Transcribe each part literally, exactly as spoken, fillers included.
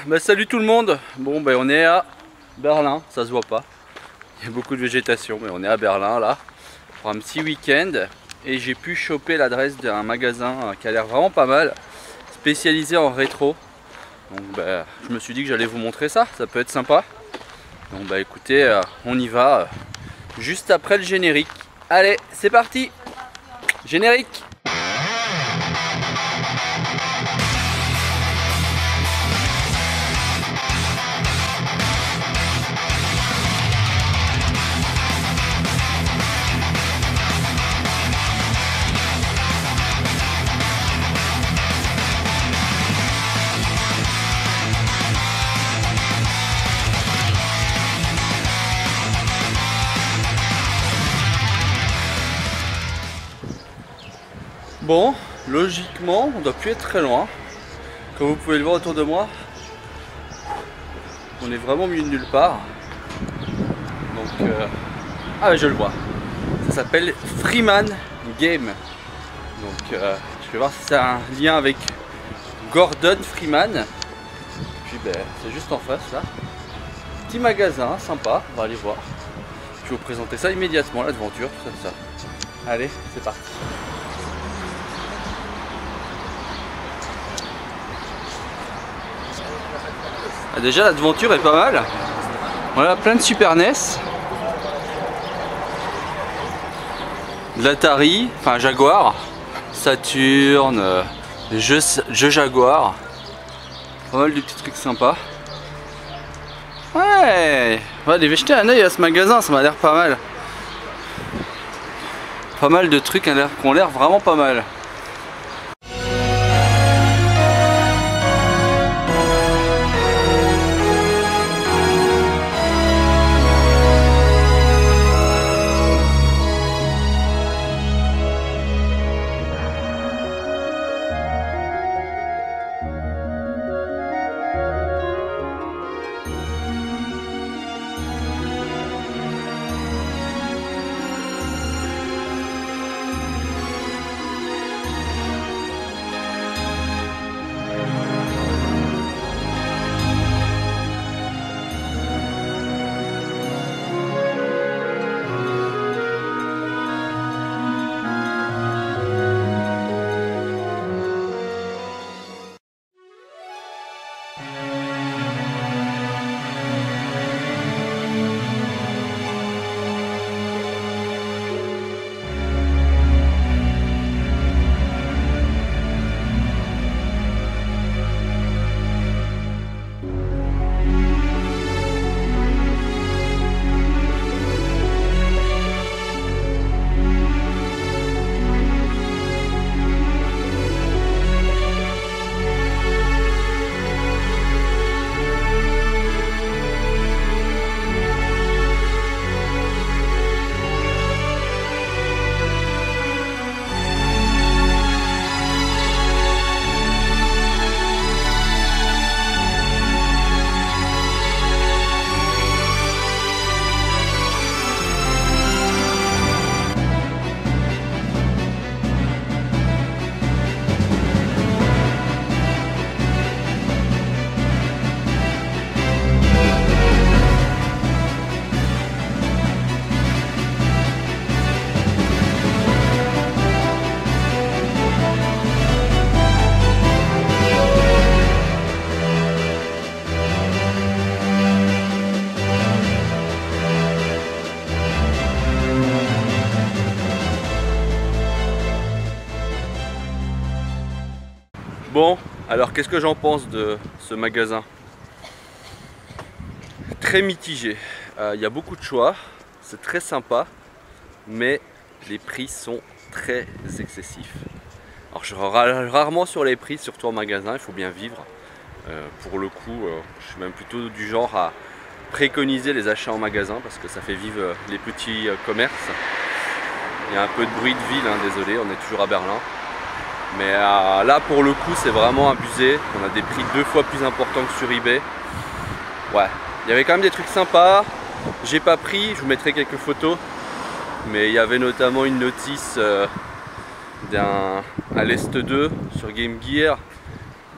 bah salut tout le monde. Bon ben on est à Berlin, ça se voit pas. Il y a beaucoup de végétation, mais on est à Berlin là pour un petit week-end. Et j'ai pu choper l'adresse d'un magasin qui a l'air vraiment pas mal, spécialisé en rétro. Donc bah, je me suis dit que j'allais vous montrer ça, ça peut être sympa. Donc bah écoutez, euh, on y va euh, juste après le générique. Allez, c'est parti. Générique. Bon, logiquement, on doit plus être très loin. Comme vous pouvez le voir autour de moi, on est vraiment mieux de nulle part. Donc, euh... ah mais je le vois. Ça s'appelle Freeman Game. Donc, euh, je vais voir si ça a un lien avec Gordon Freeman. Puis, ben, c'est juste en face là. Petit magasin, sympa. On va aller voir. Je vais vous présenter ça immédiatement, l'aventure, tout ça, tout ça. Allez, c'est parti. Ah, déjà l'aventure est pas mal. Voilà, plein de Super N E S, de l'Atari, enfin Jaguar, Saturn, euh, jeux, jeux Jaguar, pas mal de petits trucs sympas. Ouais, on va aller jeter un oeil à ce magasin, ça m'a l'air pas mal. Pas mal de trucs qui ont l'air vraiment pas mal. Bon, alors qu'est-ce que j'en pense de ce magasin? Très mitigé. Il euh, y a beaucoup de choix, c'est très sympa, mais les prix sont très excessifs. Alors je râle rarement sur les prix, surtout en magasin, il faut bien vivre. Euh, pour le coup, euh, je suis même plutôt du genre à préconiser les achats en magasin parce que ça fait vivre les petits euh, commerces. Il y a un peu de bruit de ville, hein, désolé, on est toujours à Berlin. Mais euh, là pour le coup c'est vraiment abusé, on a des prix deux fois plus importants que sur eBay. Ouais, il y avait quand même des trucs sympas, j'ai pas pris, je vous mettrai quelques photos. Mais il y avait notamment une notice euh, d'un à l'Est deux sur Game Gear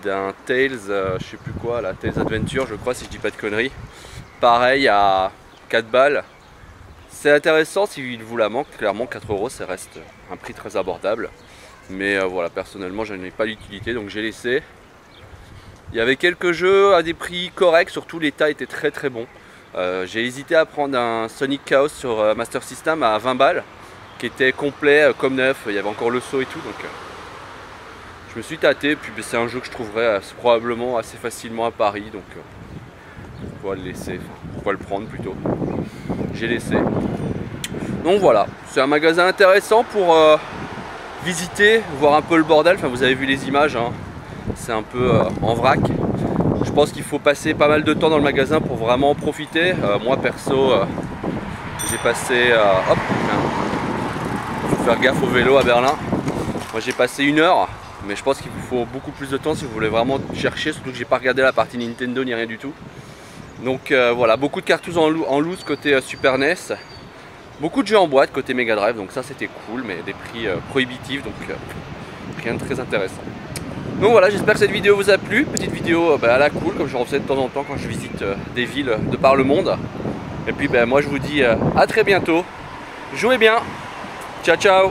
d'un Tales, euh, je sais plus quoi, la Tales Adventure je crois si je dis pas de conneries. Pareil à quatre balles. C'est intéressant s'il vous la manque, clairement quatre euros ça reste un prix très abordable. Mais euh, voilà, personnellement je n'ai pas l'utilité donc j'ai laissé. Il y avait quelques jeux à des prix corrects, surtout l'état était très très bon. Euh, j'ai hésité à prendre un Sonic Chaos sur euh, Master System à vingt balles, qui était complet euh, comme neuf, il y avait encore le saut et tout. Donc euh, je me suis tâté, puis c'est un jeu que je trouverai euh, probablement assez facilement à Paris. Donc euh, pourquoi le laisser, enfin, pourquoi le prendre plutôt. J'ai laissé. Donc voilà, c'est un magasin intéressant pour euh, visiter, voir un peu le bordel. Enfin vous avez vu les images, hein. C'est un peu euh, en vrac. Je pense qu'il faut passer pas mal de temps dans le magasin pour vraiment en profiter. Euh, moi perso, euh, j'ai passé... Euh, hop, il faut faire gaffe au vélo à Berlin. Moi j'ai passé une heure, mais je pense qu'il vous faut beaucoup plus de temps si vous voulez vraiment chercher. Surtout que j'ai pas regardé la partie Nintendo ni rien du tout. Donc euh, voilà, beaucoup de cartouches en, en loose côté euh, Super N E S. Beaucoup de jeux en boîte côté Mega Drive, donc ça c'était cool, mais des prix euh, prohibitifs, donc euh, rien de très intéressant. Donc voilà, j'espère que cette vidéo vous a plu. Petite vidéo bah, à la cool, comme je refais de temps en temps quand je visite euh, des villes de par le monde. Et puis bah, moi je vous dis euh, à très bientôt. Jouez bien. Ciao ciao.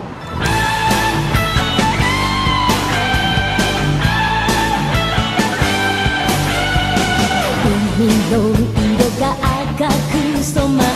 Umi no iro ga akaku